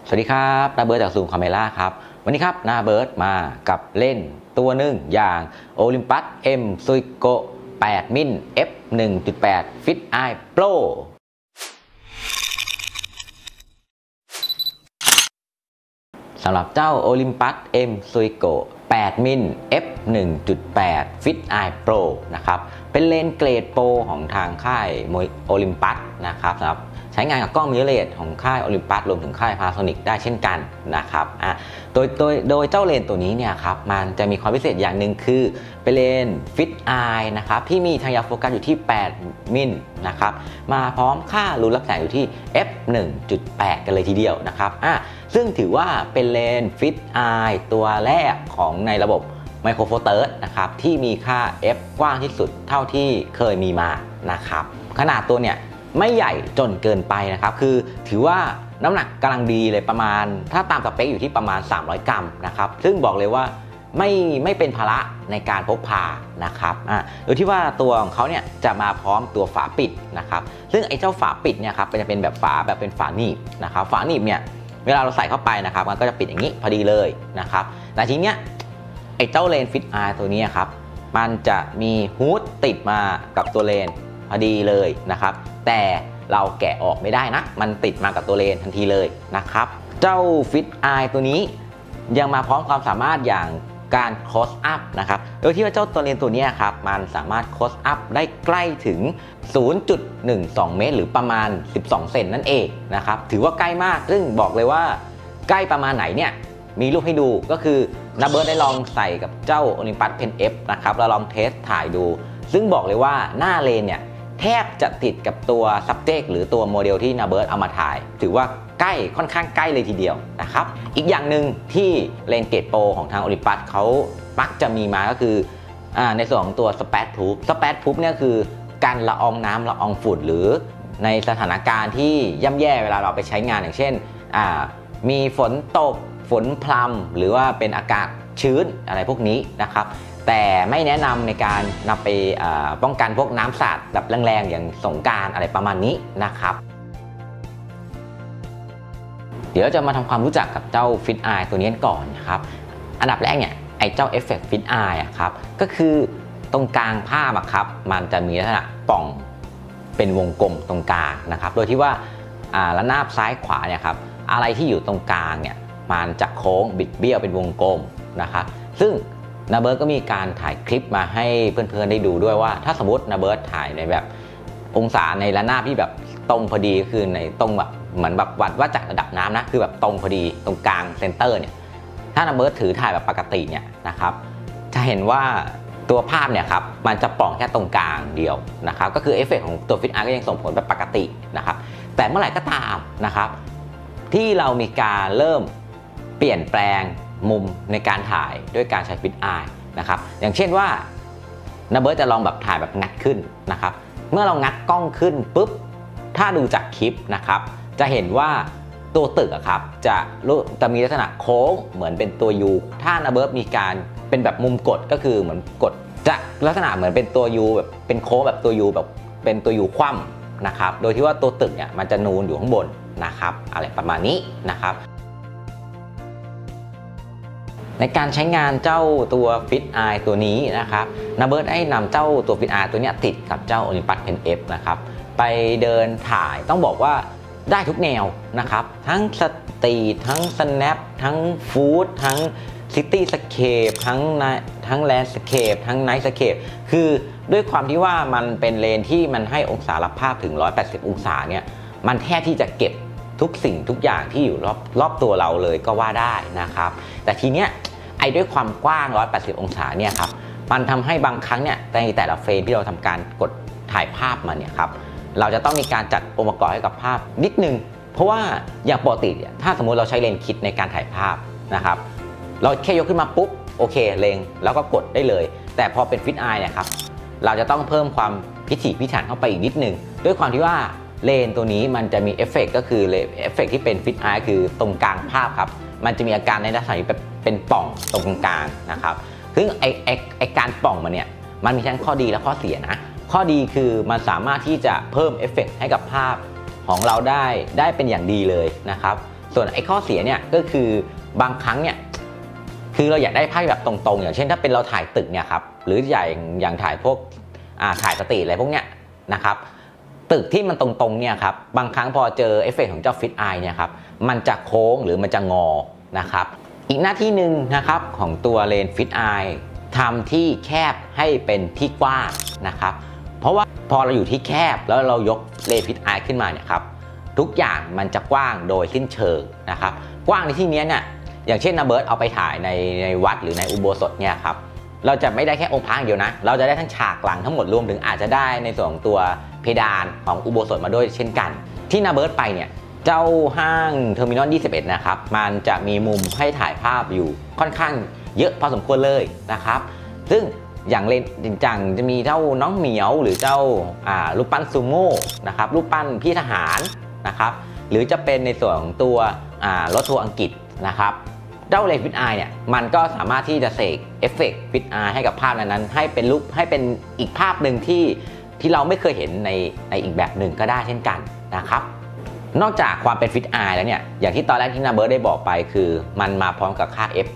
สวัสดีครับนาเบิร์ตจากซูมคาเมล่าครับวันนี้ครับนาเบิร์ตมากับเล่นตัวหนึ่งอย่าง Olympus M Suico 8 มิล F 1.8 Fit Eye Pro สำหรับเจ้า Olympus M Suico 8 มิล F 1.8 Fit Eye Pro นะครับเป็นเลนส์เกรดโปรของทางค่าย Olympus นะครับสำหรับใช้งานกับกล้องมิเรอร์เลสของค่าย Olympus รวมถึงค่าย Panasonic ได้เช่นกันนะครับโดยเจ้าเลนส์ตัวนี้เนี่ยครับมันจะมีความพิเศษอย่างหนึ่งคือเป็นเลนส์ Fit Eye นะครับที่มีทางยาวโฟกัสอยู่ที่ 8 มิลนะครับมาพร้อมค่ารูรับแสงอยู่ที่ f 1.8 กันเลยทีเดียวนะครับซึ่งถือว่าเป็นเลนส์ Fit Eye ตัวแรกของในระบบไมโครโฟเตอร์นะครับที่มีค่า f กว้างที่สุดเท่าที่เคยมีมานะครับขนาดตัวเนี่ยไม่ใหญ่จนเกินไปนะครับคือถือว่าน้ำหนักกำลังดีเลยประมาณถ้าตามสเปคอยู่ที่ประมาณ300 กรัมนะครับซึ่งบอกเลยว่าไม่เป็นภาระในการพกพานะครับโดยที่ว่าตัวของเขาเนี่ยจะมาพร้อมตัวฝาปิดนะครับซึ่งไอ้เจ้าฝาปิดเนี่ยครับจะเป็นแบบฝาแบบเป็นฝาหนีบนะครับฝาหนีบเนี่ยเวลาเราใส่เข้าไปนะครับมันก็จะปิดอย่างนี้พอดีเลยนะครับแต่ทีเนี้ยไอ้เจ้าเลนส์ฟิตอายตัวนี้ครับมันจะมีฮูดติดมากับตัวเลนส์พอดีเลยนะครับแต่เราแกะออกไม่ได้นะมันติดมากับตัวเลนทันทีเลยนะครับเจ้า Fit Eye ตัวนี้ยังมาพร้อมความสามารถอย่างการ close up นะครับโดยที่ว่าเจ้าตัวเลนตัวนี้ครับมันสามารถ close up ได้ใกล้ถึง 0.12 เมตรหรือประมาณ12 เซนนั่นเองนะครับถือว่าใกล้มากซึ่งบอกเลยว่าใกล้ประมาณไหนเนี่ยมีรูปให้ดูก็คือนาเบิร์ตได้ลองใส่กับเจ้า Olympus Pen F นะครับแล้วลองเทสถ่ายดูซึ่งบอกเลยว่าหน้าเลนเนี่ยแทบจะติดกับตัว subject หรือตัวโมเดลที่นาเบิร์ตเอามาถ่ายถือว่าใกล้ค่อนข้างใกล้เลยทีเดียวนะครับอีกอย่างหนึ่งที่เลนส์เกรดโปรของทาง Olympus เขามักจะมีมาก็คือในส่วนของตัว Splash Proof เนี่ยคือการละอองน้ำละอองฝุ่นหรือในสถานการณ์ที่ย่ำแย่เวลาเราไปใช้งานอย่างเช่นมีฝนตกฝนพรำหรือว่าเป็นอากาศชื้นอะไรพวกนี้นะครับแต่ไม่แนะนำในการนำไปป้องกันพวกน้ำสาดแบบแรงๆอย่างสงกรานต์อะไรประมาณนี้นะครับเดี๋ยวจะมาทำความรู้จักกับเจ้า Fit Eye ตัวนี้ก่อนนะครับอันดับแรกเนี่ยไอ้เจ้า Effect Fit Eye ครับก็คือตรงกลางภาพครับมันจะมีลักษณะป่องเป็นวงกลมตรงกลางนะครับโดยที่ว่าระนาบซ้ายขวาเนี่ยครับอะไรที่อยู่ตรงกลางเนี่ยมันจะโค้งบิดเบี้ยวเป็นวงกลมนะครับซึ่งนาเบิร์ตก็มีการถ่ายคลิปมาให้เพื่อนๆได้ดูด้วยว่าถ้าสมมตินาเบิร์ตถ่ายในแบบองศาในระนาบที่แบบตรงพอดีคือในตรงแบบเหมือนแบบวัดว่าจากระดับน้ำนะคือแบบตรงพอดีตรงกลางเซนเตอร์เนี่ยถ้านาเบิร์ตถือถ่ายแบบปกติเนี่ยนะครับจะเห็นว่าตัวภาพเนี่ยครับมันจะป่องแค่ตรงกลางเดียวนะครับก็คือเอฟเฟกต์ของตัวฟิตอาร์ก็ยังส่งผลแบบปกตินะครับแต่เมื่อไหร่ก็ตามนะครับที่เรามีการเริ่มเปลี่ยนแปลงมุมในการถ่ายด้วยการใช้ฟิตอายนะครับอย่างเช่นว่านาเบิร์ตจะลองแบบถ่ายแบบงัดขึ้นนะครับเมื่อเรางัดกล้องขึ้นปุ๊บถ้าดูจากคลิปนะครับจะเห็นว่าตัวตึกครับจะมีลักษณะโค้งเหมือนเป็นตัว U ถ้านาเบิร์ตมีการเป็นแบบมุมกดก็คือเหมือนกดจะลักษณะเหมือนเป็นตัว U แบบเป็นโค้งแบบตัว U แบบเป็นตัว U คว่ำนะครับโดยที่ว่าตัวตึกเนี่ยมันจะนูนอยู่ข้างบนนะครับอะไรประมาณนี้นะครับในการใช้งานเจ้าตัว Fit Eye ตัวนี้นะครับนาเบิร์ตได้นำเจ้าตัว Fit Eye ตัวนี้ติดกับเจ้า Olympus Pen F นะครับไปเดินถ่ายต้องบอกว่าได้ทุกแนวนะครับทั้งสตรีททั้ง Snap ทั้งฟู้ดทั้ง City Scape ทั้ง Landscape ทั้ง Night Scape คือด้วยความที่ว่ามันเป็นเลนที่มันให้องศารับภาพถึง180องศาเนี่ยมันแทบที่จะเก็บทุกสิ่งทุกอย่างที่อยู่รอบตัวเราเลยก็ว่าได้นะครับแต่ทีเนี้ยด้วยความกว้าง180องศาเนี่ยครับมันทำให้บางครั้งเนี่ยในแต่ละเฟรมที่เราทำการกดถ่ายภาพมาเนี่ยครับเราจะต้องมีการจัดองค์ประกอบให้กับภาพนิดนึงเพราะว่าอย่างปกติถ้าสมมุติเราใช้เลนส์คิดในการถ่ายภาพนะครับเราแค่ยกขึ้นมาปุ๊บโอเคเล็งแล้วก็กดได้เลยแต่พอเป็นฟิตอายเนี่ยครับเราจะต้องเพิ่มความพิถีพิถันเข้าไปอีกนิดนึงด้วยความที่ว่าเลนตัวนี้มันจะมีเอฟเฟกต์ก็คือเอฟเฟกต์ที่เป็นฟิตอายคือตรงกลางภาพครับมันจะมีอาการในลักษณะแบบเป็นป่องตรงกลางนะครับซึ่งไอการป่องมันเนี่ยมันมีทั้งข้อดีและข้อเสียนะข้อดีคือมันสามารถที่จะเพิ่มเอฟเฟกต์ให้กับภาพของเราได้เป็นอย่างดีเลยนะครับส่วนไอ้ข้อเสียเนี่ยก็คือบางครั้งเนี่ยคือเราอยากได้ภาพแบบตรงๆอย่างเช่นถ้าเป็นเราถ่ายตึกเนี่ยครับหรืออย่างถ่ายพวกถ่ายสตรีทอะไรพวกเนี้ยนะครับตึกที่มันตรงๆเนี่ยครับบางครั้งพอเจอเอฟเฟกต์ของเจ้าฟิตไอเนี่ยครับมันจะโค้งหรือมันจะงอนะครับอีกหน้าที่หนึ่งนะครับของตัวเลนส์ฟิตไอทำที่แคบให้เป็นที่กว้างนะครับเพราะว่าพอเราอยู่ที่แคบแล้วเรายกเลนส์ฟิตไอขึ้นมาเนี่ยครับทุกอย่างมันจะกว้างโดยสิ้นเชิงนะครับกว้างในที่นี้เนี่ยอย่างเช่นนะเบิร์ตเอาไปถ่ายในวัดหรือในอุโบสถเนี่ยครับเราจะไม่ได้แค่องค์พระอย่างเดียวนะเราจะได้ทั้งฉากหลังทั้งหมดรวมถึงอาจจะได้ในส่วนของตัวเพดานของอุโบสถมาด้วยเช่นกันที่นะเบิร์ตไปเนี่ยเจ้าห้างเทอร์มินอล 21 นะครับมันจะมีมุมให้ถ่ายภาพอยู่ค่อนข้างเยอะพอสมควรเลยนะครับซึ่งอย่างเลนจริงจังจะมีเจ้าน้องเหมียวหรือเจ้ารูปปั้นซูโม่นะครับรูปปั้นพี่ทหารนะครับหรือจะเป็นในส่วนของตัวรถทัวร์อังกฤษนะครับเจ้าเลนส์ฟิตไอเนี่ยมันก็สามารถที่จะเสกเอฟเฟกต์ฟิตไอให้กับภาพนั้นให้เป็นรูปให้เป็นอีกภาพหนึ่งที่เราไม่เคยเห็นในอีกแบบหนึ่งก็ได้เช่นกันนะครับนอกจากความเป็นฟิตไอแล้วเนี่ยอย่างที่ตอนแรกที่นาเบิร์ตได้บอกไปคือมันมาพร้อมกับค่า f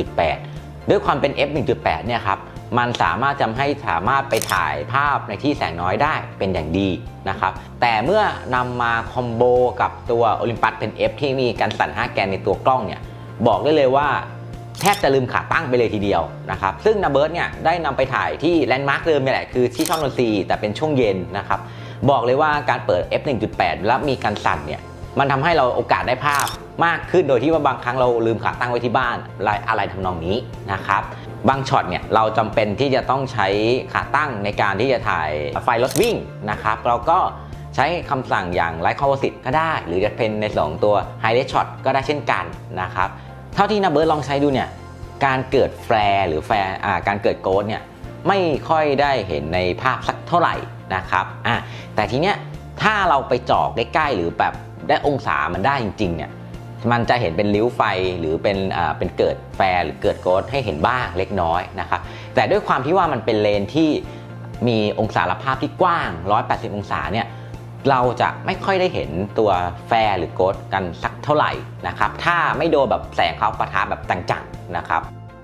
1.8 ด้วยความเป็น f 1.8 เนี่ยครับมันสามารถไปถ่ายภาพในที่แสงน้อยได้เป็นอย่างดีนะครับแต่เมื่อนำมาคอมโบกับตัว Olympus Pen F ที่มีการสั่น5แกนในตัวกล้องเนี่ยบอกได้เลยว่าแทบจะลืมขาตั้งไปเลยทีเดียวนะครับซึ่งนาเบิร์ตเนี่ยได้นำไปถ่ายที่แลนด์มาร์คเดิมนี่แหละคือที่ช่องนนทรีแต่เป็นช่วงเย็นนะครับบอกเลยว่าการเปิด f 1.8 แล้วมีการสั่นเนี่ยมันทำให้เราโอกาสได้ภาพมากขึ้นโดยที่ว่าบางครั้งเราลืมขาตั้งไว้ที่บ้านอะไรทำนองนี้นะครับบางช็อตเนี่ยเราจำเป็นที่จะต้องใช้ขาตั้งในการที่จะถ่ายไฟรถวิ่งนะครับเราก็ใช้คำสั่งอย่าง Light Composite ก็ได้หรือจะเป็นใน2ตัว Highlight Shot ก็ได้เช่นกันนะครับเท่าที่นาเบิร์ตลองใช้ดูเนี่ยการเกิดแฟร์หรือการเกิดโกสต์เนี่ยไม่ค่อยได้เห็นในภาพสักเท่าไหร่นะครับแต่ทีเนี้ยถ้าเราไปจ่อใกล้ๆหรือแบบได้องศามันได้จริงๆเนี่ยมันจะเห็นเป็นริ้วไฟหรือเป็นเกิดแฟร์หรือเกิดโกสต์ให้เห็นบ้างเล็กน้อยนะครับแต่ด้วยความที่ว่ามันเป็นเลนที่มีองศาละภาพที่กว้าง180องศาเนี่ยเราจะไม่ค่อยได้เห็นตัวแฟร์หรือโกสต์กันสักเท่าไหร่นะครับถ้าไม่โดนแบบแสงเขาปะทะแบบจังๆนะครับ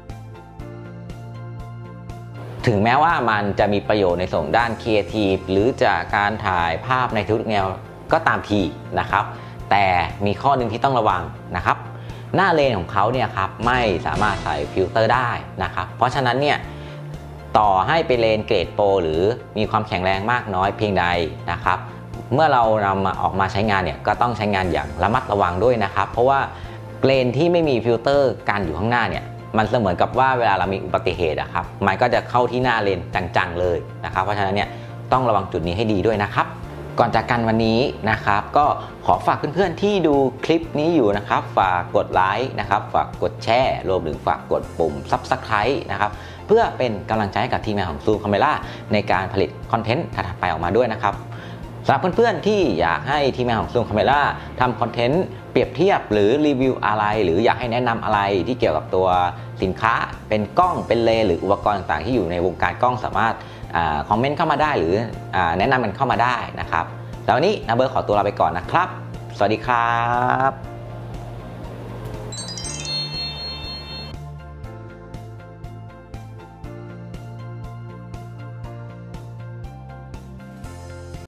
ถึงแม้ว่ามันจะมีประโยชน์ในส่วนด้านครีเอทีฟหรือจากการถ่ายภาพในทุกแนวก็ตามทีนะครับแต่มีข้อหนึ่งที่ต้องระวังนะครับหน้าเลนของเขาเนี่ยครับไม่สามารถใส่ฟิลเตอร์ได้นะครับเพราะฉะนั้นเนี่ยต่อให้เป็นเลนเกรดโปรหรือมีความแข็งแรงมากน้อยเพียงใดนะครับเมื่อเรานำมาออกมาใช้งานเนี่ยก็ต้องใช้งานอย่างระมัดระวังด้วยนะครับเพราะว่าเลนที่ไม่มีฟิลเตอร์กันอยู่ข้างหน้าเนี่ยมันเสมือนกับว่าเวลาเรามีอุบัติเหตุครับมันก็จะเข้าที่หน้าเลนจังๆเลยนะครับเพราะฉะนั้นเนี่ยต้องระวังจุดนี้ให้ดีด้วยนะครับก่อนจากกันวันนี้นะครับก็ขอฝากเพื่อนๆที่ดูคลิปนี้อยู่นะครับฝากกดไลค์นะครับฝากกดแชร์รวมถึงฝากกดปุ่ม Subscribe นะครับเพื่อเป็นกำลังใจให้กับทีมงานของ Zoom Camera ในการผลิตคอนเทนต์ถัดไปออกมาด้วยนะครับสำหรับเพื่อนๆที่อยากให้ทีมงานของ Zoom Camera ทำคอนเทนต์เปรียบเทียบหรือรีวิวอะไรหรืออยากให้แนะนำอะไรที่เกี่ยวกับตัวสินค้าเป็นกล้องเป็นเลนส์หรืออุปกรณ์ต่างๆที่อยู่ในวงการกล้องสามารถคอมเมนต์เข้ามาได้หรือแนะนำมันเข้ามาได้นะครับแล้ววันนี้นาเบิร์ตขอตัวลาไปก่อนนะครับสวัสดีครับ